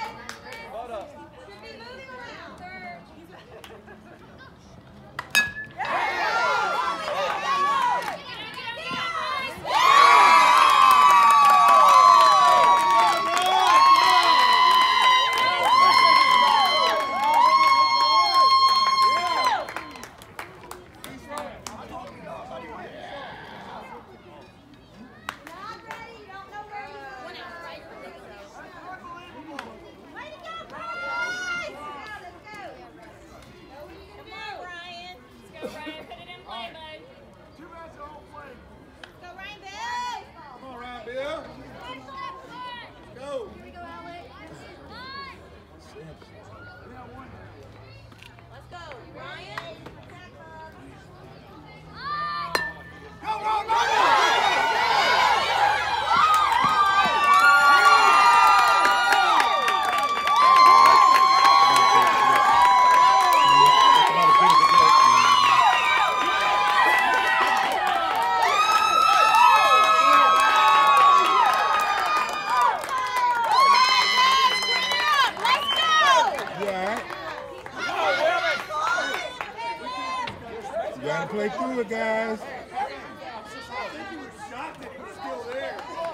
Halfway through it, guys. I think he was shocked that he was still there.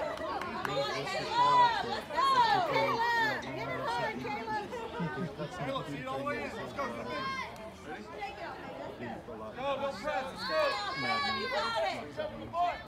Caleb, see it all the way in. Let's go. Ready? Go, don't press. Let's go. You got it. Seven the board.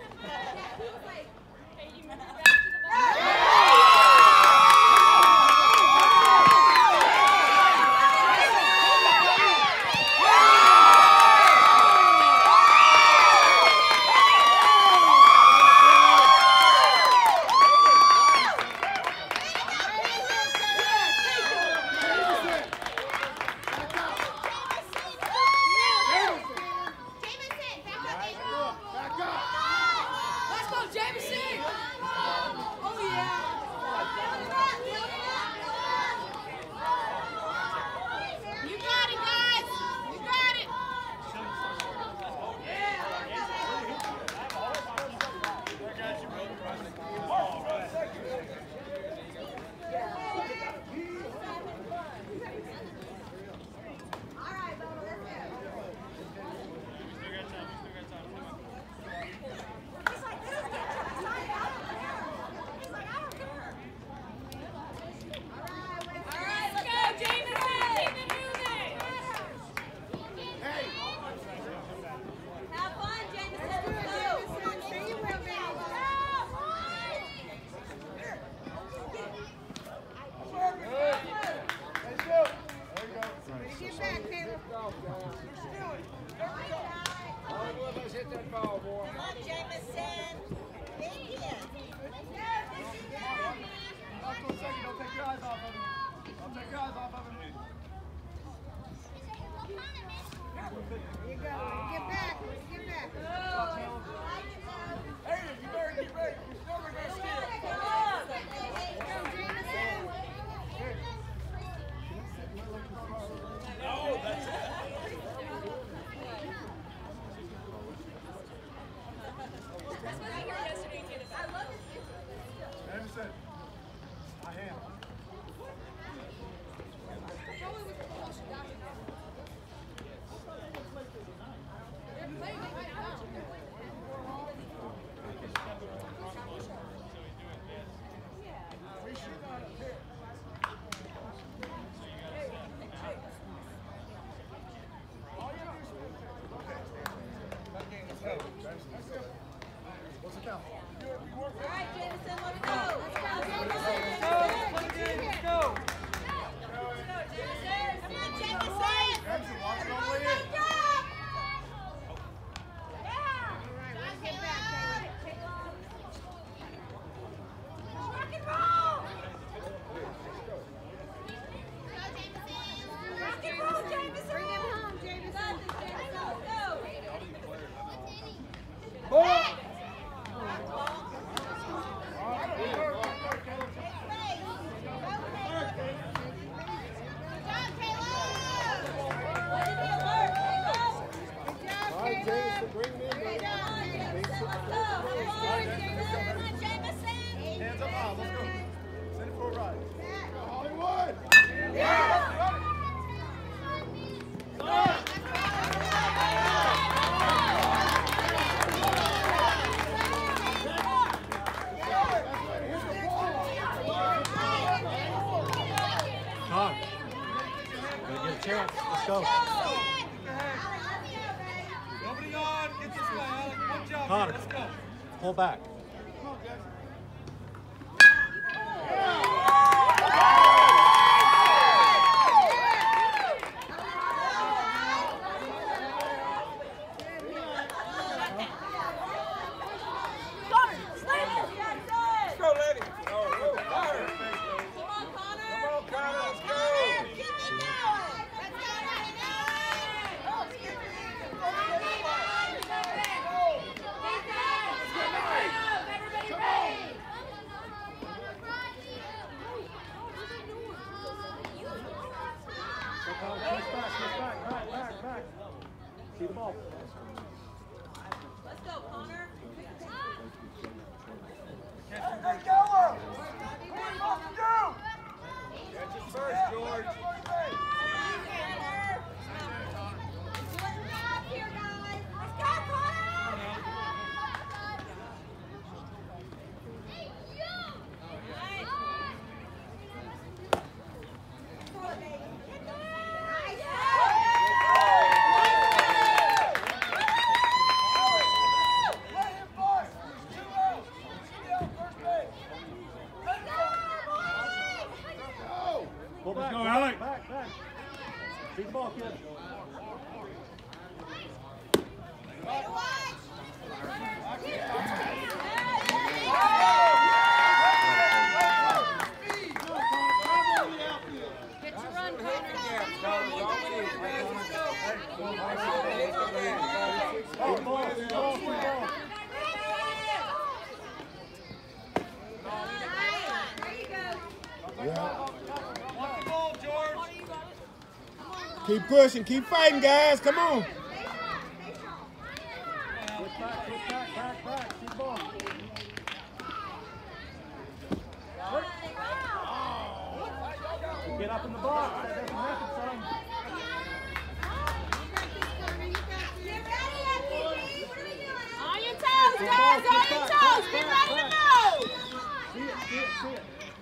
Pull back. See the ball. Let's go, Connor. Hey, Geller! Catch it first, George. Here, guys. Let's go, Alec. Back, back. Big ball, kid. Get your run, Connor. Yeah. Keep pushing, keep fighting, guys. Come on. Back, back, back, back. Big ball. Get up in the box. That doesn't happen, son. On your toes, guys, on your toes. Be ready to move. See it, see it, see it.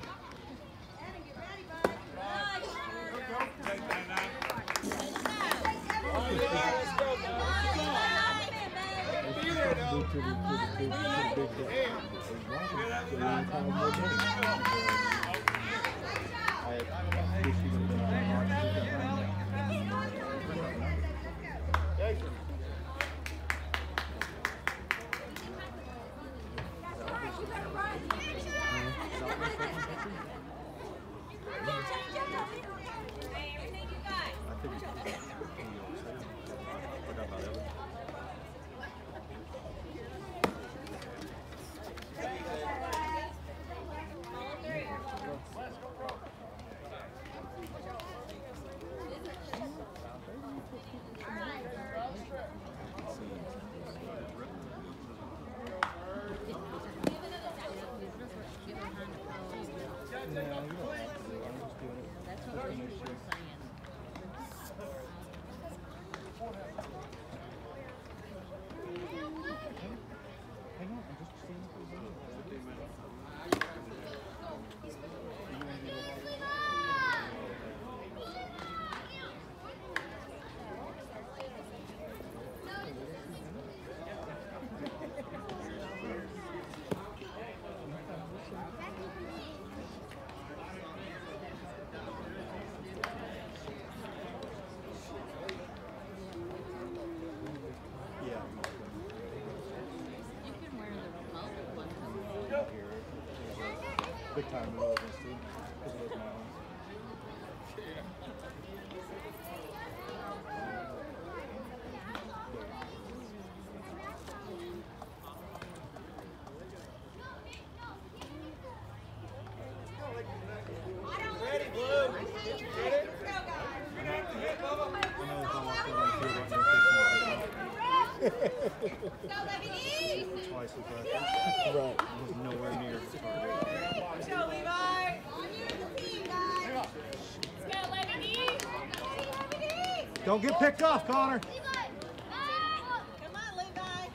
Big time move against him. Because of those mountains. Ready, Blue. Get it? I know if I walked over the field right now, fixing twice as fast. Right. It was nowhere near the target. Let's go, Levi. Don't get picked off, Connor. Come on, Levi.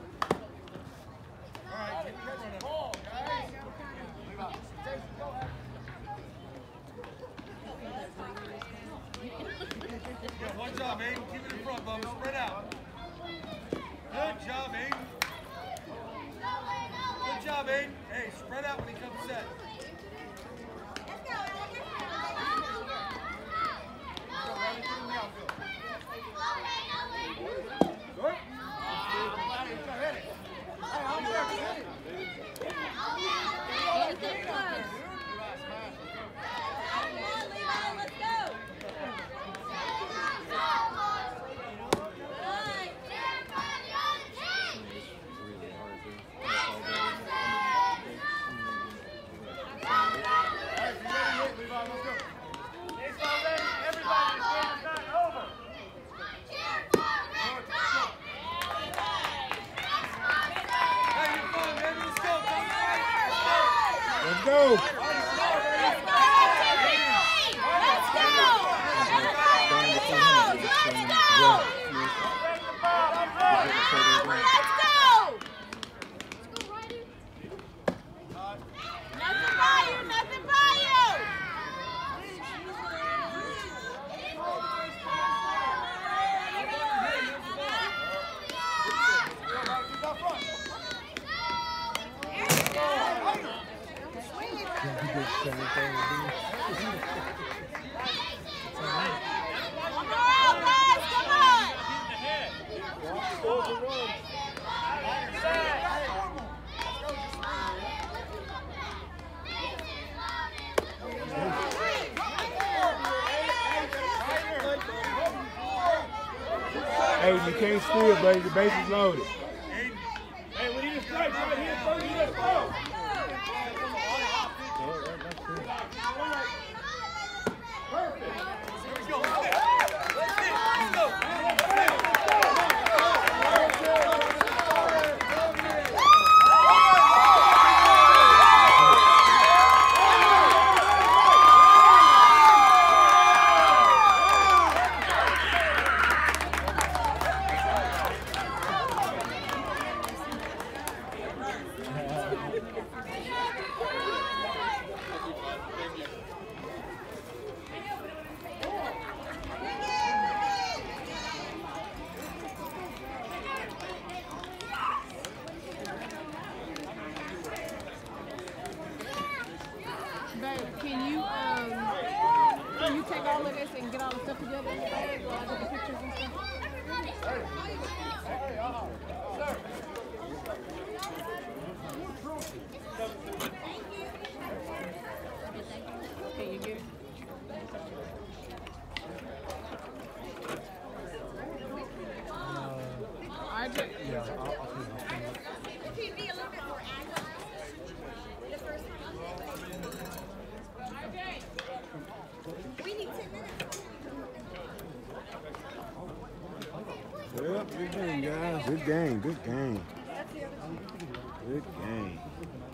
Yeah, one job, Aiden. Keep it in front, bum. Spread out. Good job, Aiden. Good job, Aiden. Hey, spread out when he comes set. Let's go. did the same thing. Come on, guys, come on. Hey, you can't steal, buddy. The base is loaded. Hey, we need a strike right here first. Let's go. Babe, can you um can you take all of this and get all the stuff together in the bag while I get the pictures and stuff? Can you get it? R J. Yeah, I'll, I'll clean it, I'll clean it. Well, good game, guys. Good game. Good game. Good game.